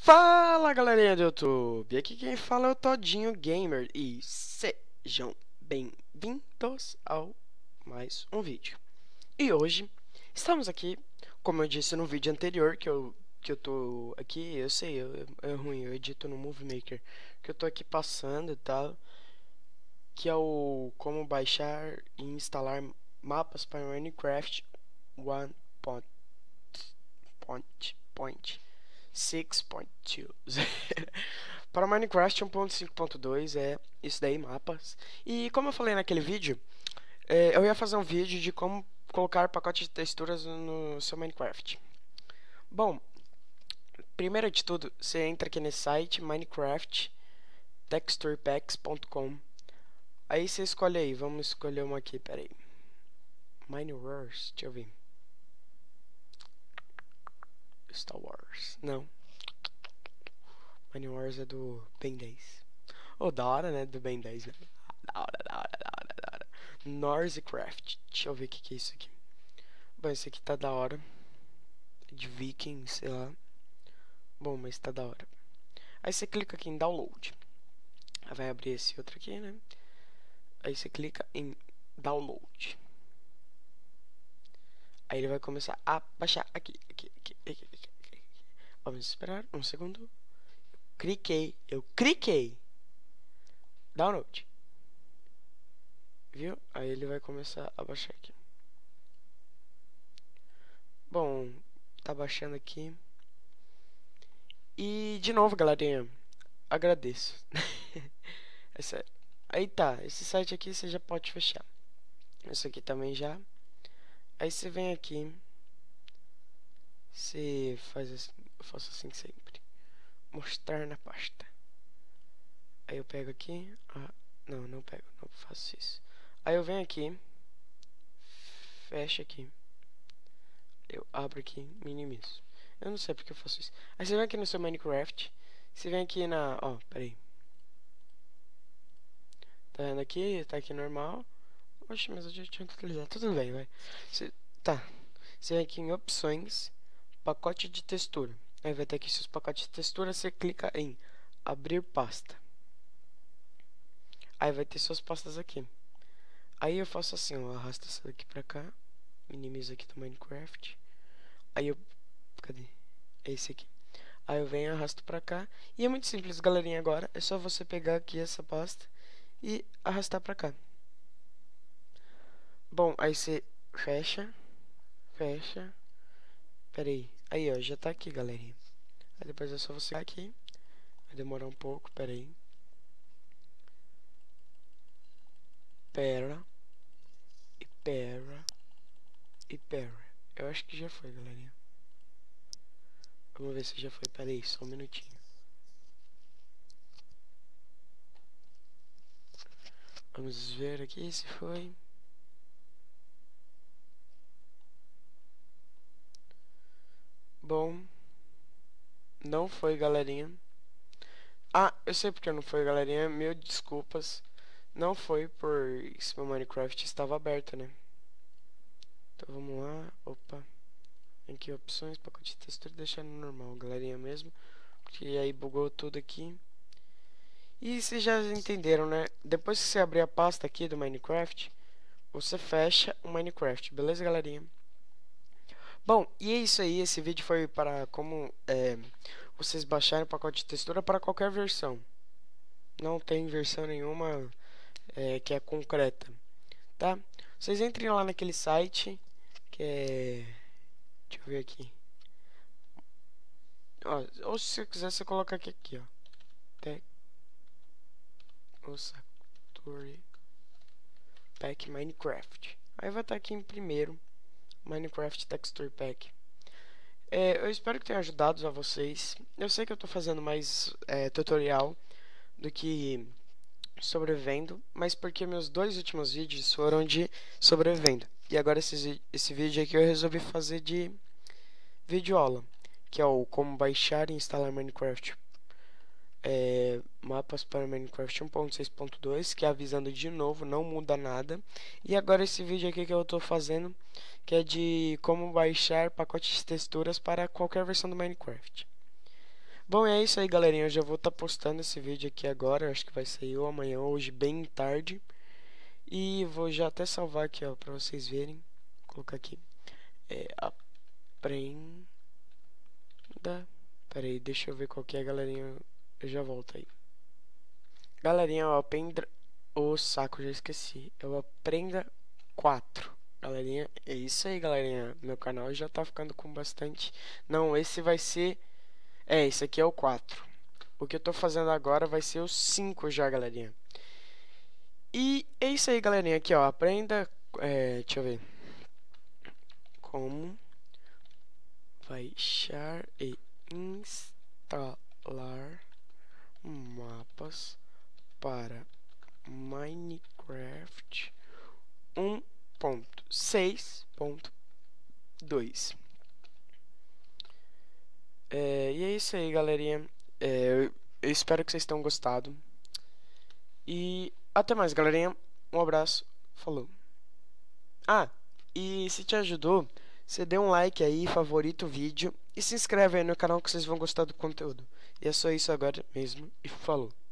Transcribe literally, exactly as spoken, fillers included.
Fala galerinha do YouTube, aqui quem fala é o Todinho Gamer e sejam bem-vindos ao mais um vídeo. E hoje estamos aqui, como eu disse no vídeo anterior, que eu, que eu tô aqui, eu sei, eu, é ruim, eu edito no Movie Maker, que eu tô aqui passando e tal, que é o como baixar e instalar mapas para Minecraft one point six ponto dois. Para Minecraft um ponto cinco ponto dois é isso daí, mapas. E como eu falei naquele vídeo, é, eu ia fazer um vídeo de como colocar pacote de texturas no seu Minecraft. Bom, primeiro de tudo, você entra aqui nesse site, minecraft texture packs ponto com. Aí você escolhe aí, vamos escolher uma aqui, peraí. Minewars, deixa eu ver. Star Wars, não. Minewars é do Ben dez. Oh, da hora, né? Do Ben dez, né? Da hora, da hora, da hora, da hora. Norsecraft. Deixa eu ver o que, que é isso aqui. Bom, esse aqui tá da hora. De Viking, sei lá. Bom, mas tá da hora. Aí você clica aqui em Download. Aí vai abrir esse outro aqui, né? Aí você clica em Download. Aí ele vai começar a baixar aqui, aqui, aqui, aqui, aqui, aqui. Vamos esperar um segundo. Cliquei, eu cliquei. Download. Viu? Aí ele vai começar a baixar aqui. Bom, tá baixando aqui. E de novo, galerinha, agradeço. É sério. Aí tá, esse site aqui você já pode fechar. Esse aqui também já. Aí você vem aqui. Você faz assim, eu faço assim sempre. Mostrar na pasta. Aí eu pego aqui. Ah, não, não pego, não faço isso. Aí eu venho aqui. Fecha aqui. Eu abro aqui, minimizo. Eu não sei porque eu faço isso. Aí você vem aqui no seu Minecraft. Você vem aqui na... Ó, peraí. Tá vendo aqui? Tá aqui normal. Oxe, mas eu já tinha atualizado. Tudo bem, vai. Você... Tá. Você vem aqui em opções. Pacote de textura. Aí vai ter aqui seus pacotes de textura. Você clica em abrir pasta. Aí vai ter suas pastas aqui. Aí eu faço assim, ó. Arrasto essa daqui pra cá. Minimizo aqui do Minecraft. Aí eu... Cadê? É esse aqui. Aí eu venho e arrasto pra cá. E é muito simples, galerinha, agora. É só você pegar aqui essa pasta e arrastar pra cá. Bom, aí você fecha. Fecha. Pera aí. Aí, ó, já tá aqui, galerinha. Aí depois é só você aqui. Vai demorar um pouco, pera aí. Pera. E pera. E pera. Eu acho que já foi, galerinha. Vamos ver se já foi. Pera aí, só um minutinho. Vamos ver aqui se foi. Bom, não foi, galerinha. Ah, eu sei porque não foi, galerinha. Mil desculpas. Não foi por isso, meu Minecraft estava aberto, né? Então vamos lá. Opa. Aqui opções, pacote de textura, deixar no normal, galerinha mesmo. Porque aí bugou tudo aqui. E vocês já entenderam, né? Depois que você abrir a pasta aqui do Minecraft, você fecha o Minecraft, beleza, galerinha? Bom, e é isso aí. Esse vídeo foi para como é, vocês baixarem o pacote de textura para qualquer versão. Não tem versão nenhuma é, que é concreta, tá? Vocês entrem lá naquele site que é... Deixa eu ver aqui. Ó, ou se você quiser, você coloca aqui, aqui ó. Texture Pack Minecraft. Aí vai estar aqui em primeiro, Minecraft Texture Pack. É, eu espero que tenha ajudado a vocês. Eu sei que eu estou fazendo mais é, tutorial do que sobrevivendo, mas porque meus dois últimos vídeos foram de sobrevivendo. E agora esse, esse vídeo aqui eu resolvi fazer de vídeo aula, que é o como baixar e instalar Minecraft. É, mapas para Minecraft um ponto seis ponto dois, que é avisando de novo, não muda nada. E agora esse vídeo aqui que eu estou fazendo, que é de como baixar pacotes de texturas para qualquer versão do Minecraft. Bom, é isso aí, galerinha. Eu já vou estar postando esse vídeo aqui agora. Acho que vai sair ou amanhã, ou hoje, bem tarde. E vou já até salvar aqui, ó, pra vocês verem. Vou colocar aqui. É, aprenda. Pera aí, deixa eu ver qual que é, galerinha. Eu já volto aí. Galerinha, ó, aprenda. O saco, já esqueci. Eu aprenda quatro. Galerinha, é isso aí, galerinha. Meu canal já tá ficando com bastante. Não, esse vai ser. É, esse aqui é o quatro. O que eu tô fazendo agora vai ser o cinco já, galerinha. E é isso aí, galerinha. Aqui, ó. Aprenda. É, deixa eu ver. Como baixar e instalar mapas para Minecraft um ponto seis ponto dois. É, e é isso aí, galerinha. É, eu, eu espero que vocês tenham gostado. E até mais, galerinha. Um abraço. Falou. Ah, e se te ajudou, você dê um like aí, favorita o vídeo e se inscreve aí no canal que vocês vão gostar do conteúdo. E é só isso agora mesmo. E falou.